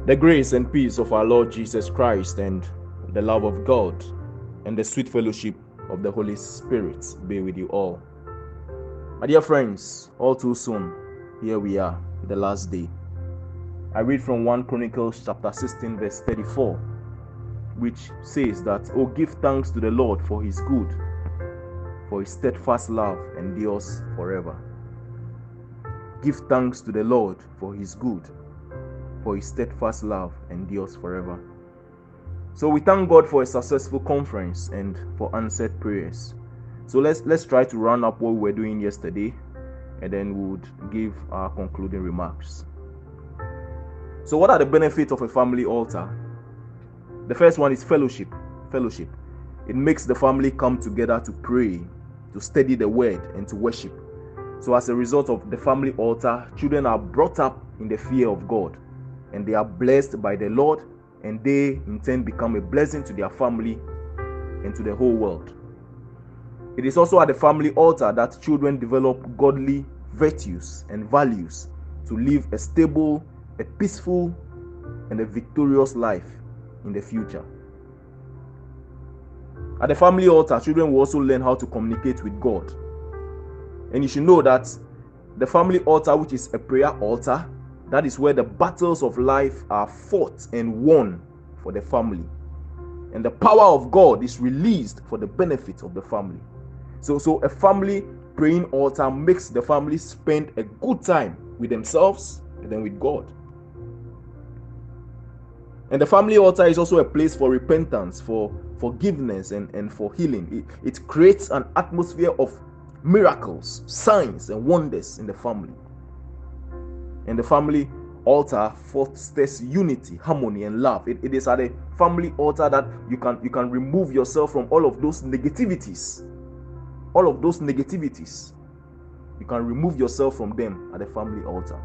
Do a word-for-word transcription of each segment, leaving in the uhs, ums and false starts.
The grace and peace of our Lord Jesus Christ and the love of God and the sweet fellowship of the Holy Spirit be with you all. My dear friends, all too soon, here we are, the last day. I read from First Chronicles chapter sixteen verse thirty-four, which says that, "Oh, give thanks to the Lord for his good, for his steadfast love endures forever." Give thanks to the Lord for his good, for his steadfast love endures forever. So we thank God for a successful conference and for answered prayers. So let's let's try to round up what we were doing yesterday, and then we would give our concluding remarks. So what are the benefits of a family altar? The first one is fellowship. Fellowship. It makes the family come together to pray, to study the word, and to worship. So as a result of the family altar, children are brought up in the fear of God, and they are blessed by the Lord, and they in turn become a blessing to their family and to the whole world. It is also at the family altar that children develop godly virtues and values to live a stable, a peaceful, and a victorious life in the future. At the family altar, children will also learn how to communicate with God. And you should know that the family altar, which is a prayer altar, that is where the battles of life are fought and won for the family. And the power of God is released for the benefit of the family. So, so a family praying altar makes the family spend a good time with themselves and then with God. And the family altar is also a place for repentance, for forgiveness, and, and for healing. It, it creates an atmosphere of miracles, signs, and wonders in the family. And the family altar fosters unity, harmony, and love. It, it is at a family altar that you can you can remove yourself from all of those negativities. All of those negativities. You can remove yourself from them at the family altar.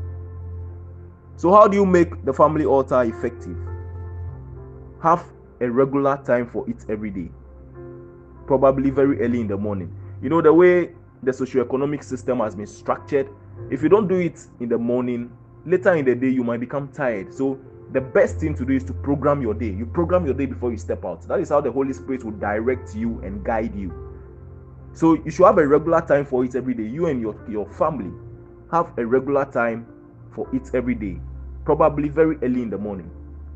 So how do you make the family altar effective? Have a regular time for it every day. Probably very early in the morning. You know, the way the socioeconomic system has been structured, if you don't do it in the morning, later in the day you might become tired. So the best thing to do is to program your day. You program your day before you step out. That is how the Holy Spirit will direct you and guide you. So you should have a regular time for it every day. You and your, your family have a regular time for it every day, probably very early in the morning.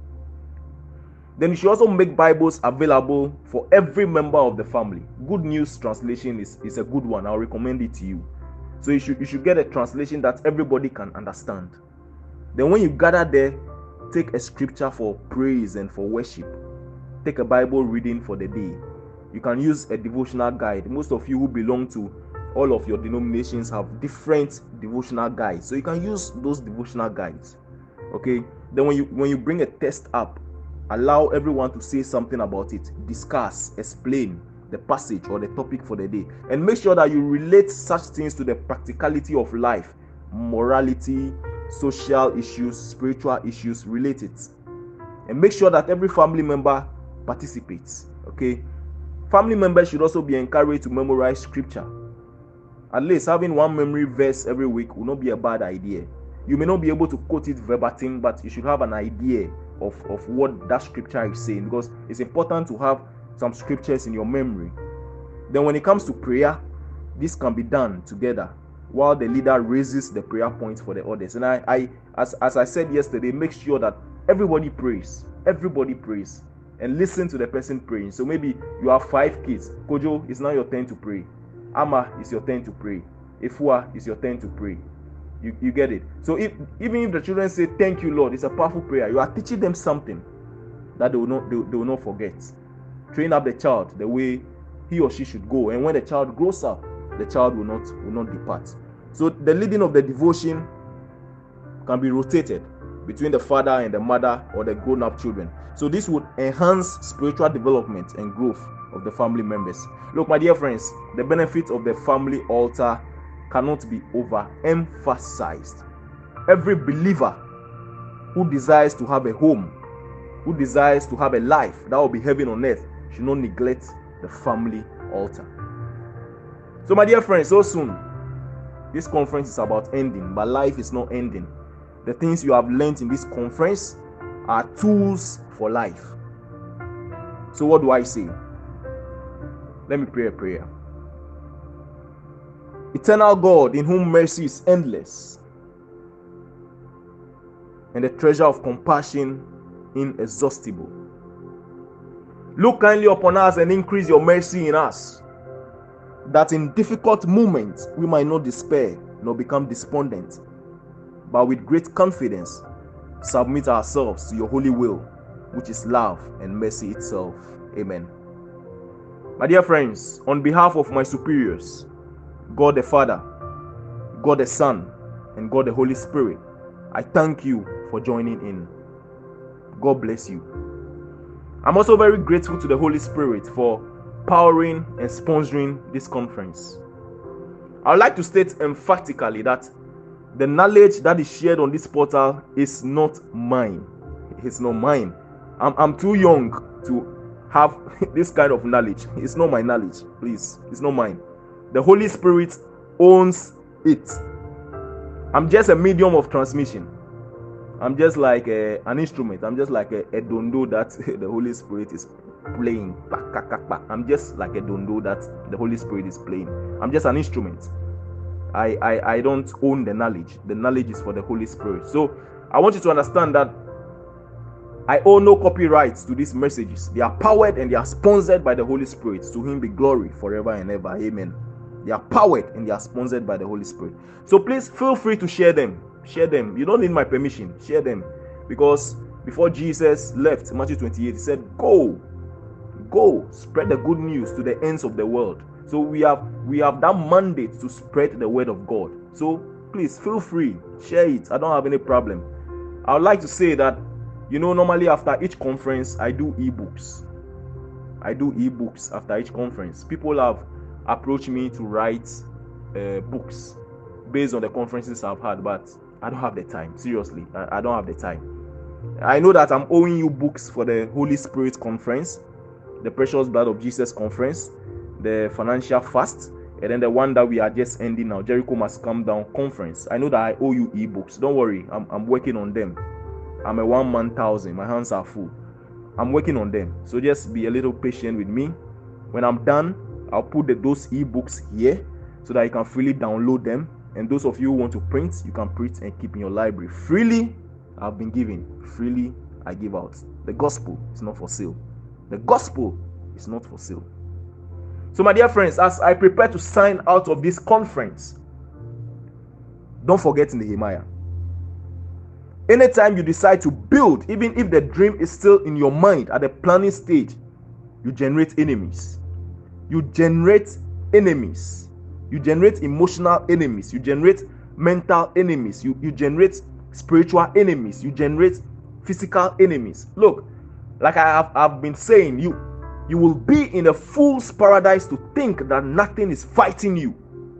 Then you should also make Bibles available for every member of the family. Good News translation is, is a good one. I'll recommend it to you. So you should you should get a translation that everybody can understand. Then when you gather there, take a scripture for praise and for worship. Take a Bible reading for the day. You can use a devotional guide. Most of you who belong to all of your denominations have different devotional guides. So you can use those devotional guides. Okay? Then when you when you bring a text up, allow everyone to say something about it. Discuss, explain the passage or the topic for the day. And make sure that you relate such things to the practicality of life, morality, social issues, spiritual issues, relate it. And make sure that every family member participates. Okay? Family members should also be encouraged to memorize scripture. At least having one memory verse every week will not be a bad idea. You may not be able to quote it verbatim, but you should have an idea of, of what that scripture is saying, because it's important to have some scriptures in your memory. Then when it comes to prayer, this can be done together while the leader raises the prayer points for the others. And I, I as, as I said yesterday, make sure that everybody prays. Everybody prays. And listen to the person praying. So maybe you have five kids. Kojo, it's now your turn to pray. Ama, it's your turn to pray. Efua, it's your turn to pray. You, you get it? So if even if the children say, "Thank you, Lord," it's a powerful prayer. You are teaching them something that they will not they, they will not forget. Train up the child the way he or she should go. And when the child grows up, the child will not will not depart. So the leading of the devotion can be rotated between the father and the mother or the grown-up children. So this would enhance spiritual development and growth of the family members. Look, my dear friends, the benefits of the family altar cannot be overemphasized. Every believer who desires to have a home, who desires to have a life that will be heaven on earth, should not neglect the family altar. So my dear friends, so soon, this conference is about ending, but life is not ending. The things you have learned in this conference are tools for life. So what do I say? Let me pray a prayer. Eternal God, in whom mercy is endless and the treasure of compassion inexhaustible, look kindly upon us and increase your mercy in us, that in difficult moments we might not despair nor become despondent, but with great confidence submit ourselves to your holy will, which is love and mercy itself. Amen. My dear friends, on behalf of my superiors, God the Father, God the Son, and God the Holy Spirit, I thank you for joining in. God bless you. I'm also very grateful to the Holy Spirit for powering and sponsoring this conference. I would like to state emphatically that the knowledge that is shared on this portal is not mine. It's not mine. I'm, I'm too young to have this kind of knowledge. It's not my knowledge, please. It's not mine. The Holy Spirit owns it. I'm just a medium of transmission. I'm just like a, an instrument. I'm just like a, a dondo that the Holy Spirit is playing. I'm just like a dondo that the Holy Spirit is playing. I'm just an instrument. I, I, I don't own the knowledge. The knowledge is for the Holy Spirit. So I want you to understand that I own no copyrights to these messages. They are powered and they are sponsored by the Holy Spirit. To him be glory forever and ever. Amen. They are powered and they are sponsored by the Holy Spirit. So please feel free to share them. Share them. You don't need my permission. Share them. Because before Jesus left, Matthew twenty-eight, he said, Go. Go. Spread the good news to the ends of the world. So we have we have that mandate to spread the word of God. So please feel free. Share it. I don't have any problem. I would like to say that, you know, normally after each conference, I do ebooks. I do ebooks after each conference. People have approached me to write uh, books based on the conferences I've had, but I don't have the time. Seriously, I, I don't have the time. I know that I'm owing you books for the Holy Spirit conference, the Precious Blood of Jesus conference, the Financial Fast, and then the one that we are just ending now, Jericho Must Come Down conference. I know that I owe you ebooks. Don't worry, I'm, I'm working on them. I'm a one-man thousand. My hands are full. I'm working on them. So just be a little patient with me. When I'm done, I'll put the, those ebooks here so that you can freely download them. And those of you who want to print, you can print and keep in your library. Freely, I've been giving. Freely, I give out. The gospel is not for sale. The gospel is not for sale. So my dear friends, as I prepare to sign out of this conference, don't forget Nehemiah. Anytime you decide to build, even if the dream is still in your mind at the planning stage, you generate enemies. You generate enemies. You generate emotional enemies. You generate mental enemies. You, you generate spiritual enemies. You generate physical enemies. Look, like I have I've been saying, you you will be in a fool's paradise to think that nothing is fighting you.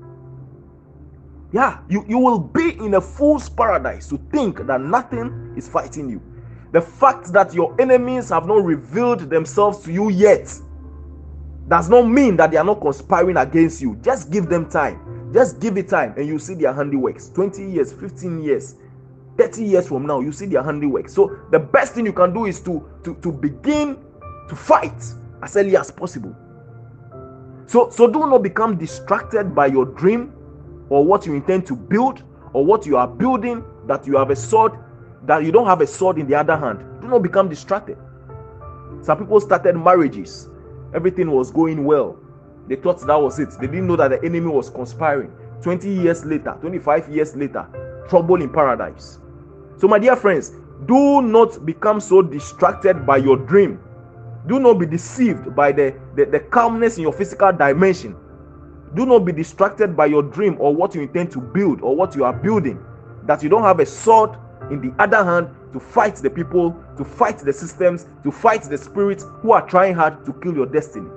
Yeah, you, you will be in a fool's paradise to think that nothing is fighting you. The fact that your enemies have not revealed themselves to you yet does not mean that they are not conspiring against you. Just give them time. Just give it time and you see their handiworks. twenty years, fifteen years, thirty years from now, you see their handiwork. So the best thing you can do is to, to, to begin to fight as early as possible. So, so do not become distracted by your dream or what you intend to build or what you are building, that you have a sword, that you don't have a sword in the other hand. Do not become distracted. Some people started marriages. Everything was going well. They thought that was it. They didn't know that the enemy was conspiring. twenty years later, twenty-five years later, trouble in paradise. So my dear friends, do not become so distracted by your dream. Do not be deceived by the, the, the calmness in your physical dimension. Do not be distracted by your dream or what you intend to build or what you are building, that you don't have a sword in the other hand to fight the people, to fight the systems, to fight the spirits who are trying hard to kill your destiny.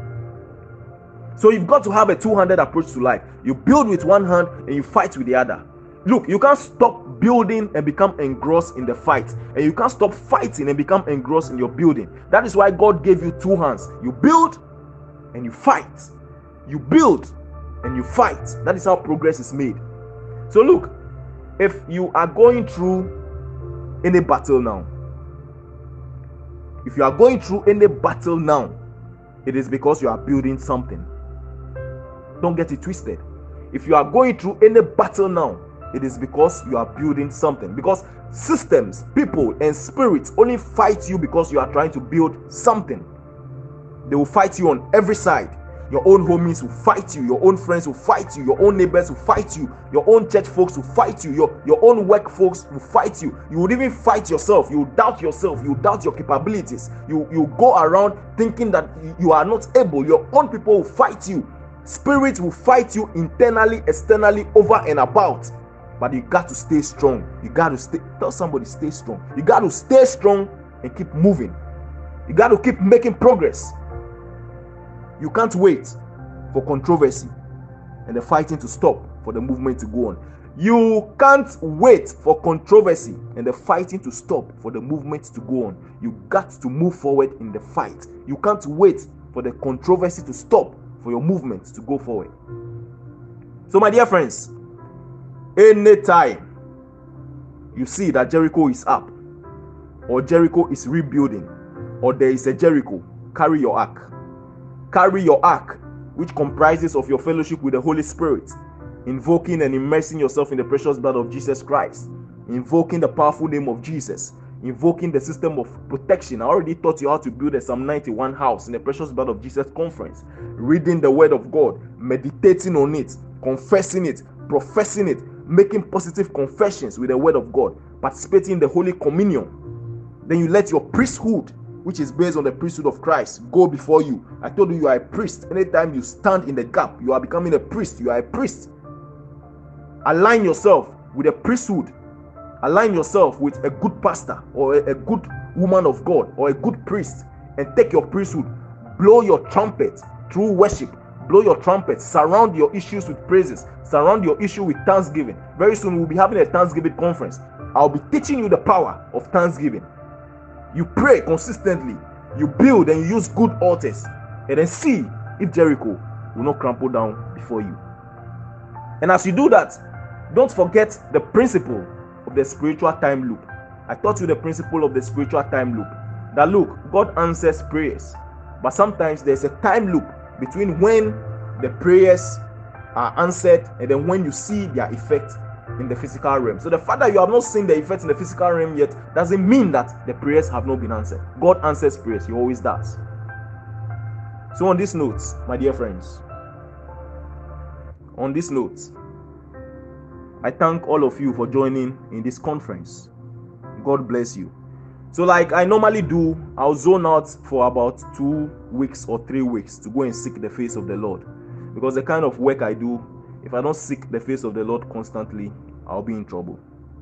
So you've got to have a two-handed approach to life. You build with one hand and you fight with the other. Look, you can't stop building and become engrossed in the fight, and you can't stop fighting and become engrossed in your building. That is why God gave you two hands. You build and you fight. You build and you fight. That is how progress is made. So look, if you are going through any battle now, If you are going through any battle now, it is because you are building something. Don't get it twisted. If you are going through any battle now, it is because you are building something. Because systems, people, and spirits only fight you because you are trying to build something. They will fight you on every side. Your own homies will fight you. Your own friends will fight you. Your own neighbors will fight you. Your own church folks will fight you. Your, your own work folks will fight you. You would even fight yourself. You will doubt yourself. You will doubt your capabilities. You, you go around thinking that you are not able. Your own people will fight you. Spirits will fight you internally, externally, over and about. But you got to stay strong. You got to stay. Tell somebody, stay strong. You got to stay strong and keep moving. You got to keep making progress. You can't wait for controversy and the fighting to stop for the movement to go on. You can't wait for controversy and the fighting to stop for the movement to go on. You got to move forward in the fight. You can't wait for the controversy to stop for your movement to go forward. So, my dear friends, anytime you see that Jericho is up, or Jericho is rebuilding, or there is a Jericho, carry your ark. Carry your ark, which comprises of your fellowship with the Holy Spirit, invoking and immersing yourself in the precious blood of Jesus Christ, invoking the powerful name of Jesus, invoking the system of protection. I already taught you how to build a Psalm ninety-one house in the precious blood of Jesus conference, reading the word of God, meditating on it, confessing it, professing it, making positive confessions with the word of God, participating in the Holy Communion. Then you let your priesthood, which is based on the priesthood of Christ, go before you. I told you you are a priest. Anytime you stand in the gap, you are becoming a priest. You are a priest. Align yourself with a priesthood. Align yourself with a good pastor or a, a good woman of God or a good priest, and take your priesthood. Blow your trumpet through worship. Blow your trumpet. Surround your issues with praises. Surround your issue with thanksgiving. Very soon we'll be having a Thanksgiving conference. I'll be teaching you the power of thanksgiving. You pray consistently, you build and you use good altars, and then see if Jericho will not crumple down before you. And as you do that, don't forget the principle of the spiritual time loop. I taught you the principle of the spiritual time loop. That look, God answers prayers, but sometimes there's a time loop between when the prayers are answered and then when you see their effect in the physical realm. So the fact that you have not seen the effects in the physical realm yet doesn't mean that the prayers have not been answered. God answers prayers. He always does. So on this note, my dear friends, on this note, I thank all of you for joining in this conference. God bless you. So like I normally do, I'll zone out for about two weeks or three weeks to go and seek the face of the Lord. Because the kind of work I do, if I don't seek the face of the Lord constantly, I'll be in trouble.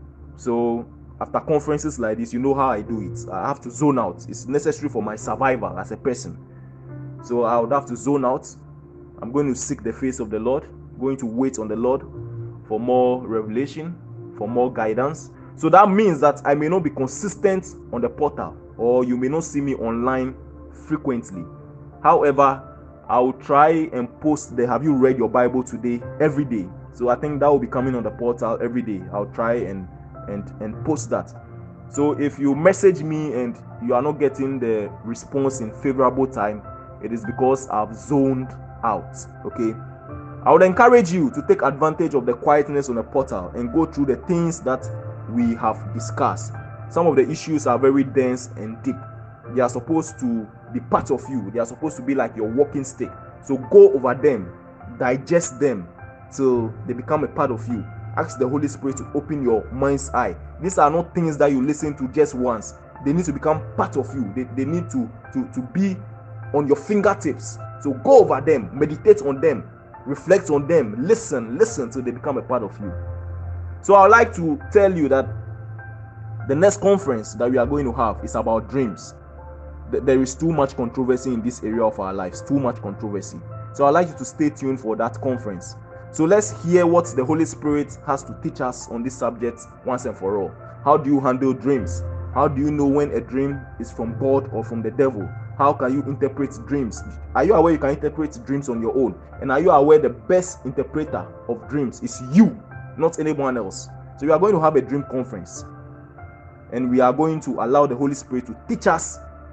So after conferences like this, you know how I do it. I have to zone out. It's necessary for my survival as a person. So I would have to zone out. I'm going to seek the face of the Lord. I'm going to wait on the Lord for more revelation, for more guidance. So that means that I may not be consistent on the portal, or you may not see me online frequently. However, I will try and post the Have You Read Your Bible Today every day. So I think that will be coming on the portal every day. I'll try and and and post that. So if you message me and you are not getting the response in favorable time, it is because I've zoned out. Okay, I would encourage you to take advantage of the quietness on the portal and go through the things that we have discussed. Some of the issues are very dense and deep. They are supposed to be part of you. They are supposed to be like your walking stick. So go over them, digest them till they become a part of you. Ask the Holy Spirit to open your mind's eye. These are not things that you listen to just once. They need to become part of you. They, they need to, to, to be on your fingertips. So go over them, meditate on them, reflect on them, listen, listen till they become a part of you. So I would like to tell you that the next conference that we are going to have is about dreams. There is too much controversy in this area of our lives, too much controversy. So I'd like you to stay tuned for that conference. So let's hear what the Holy Spirit has to teach us on this subject once and for all. How do you handle dreams? How do you know when a dream is from God or from the devil? How can you interpret dreams? Are you aware you can interpret dreams on your own? And are you aware the best interpreter of dreams is you, not anyone else? So we are going to have a dream conference. And we are going to allow the Holy Spirit to teach us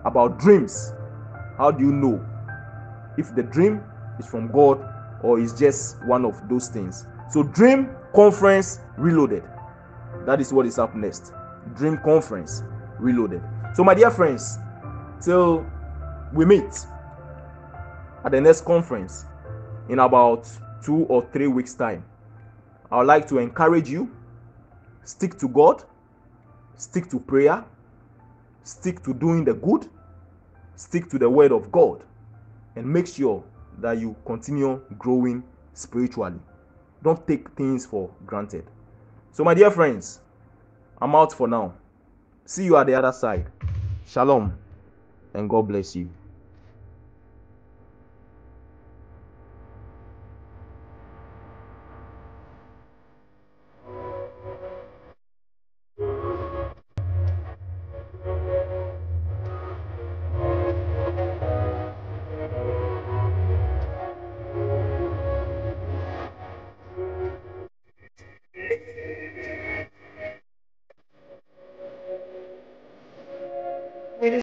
about dreams. How do you know if the dream is from God or is just one of those things? So Dream Conference Reloaded. That is what is up next. Dream Conference Reloaded. So my dear friends, till we meet at the next conference in about two or three weeks time, I would like to encourage you, stick to God, stick to prayer, stick to doing the good, stick to the word of God, and make sure that you continue growing spiritually. Don't take things for granted. So my dear friends, I'm out for now. See you at the other side. Shalom, and God bless you.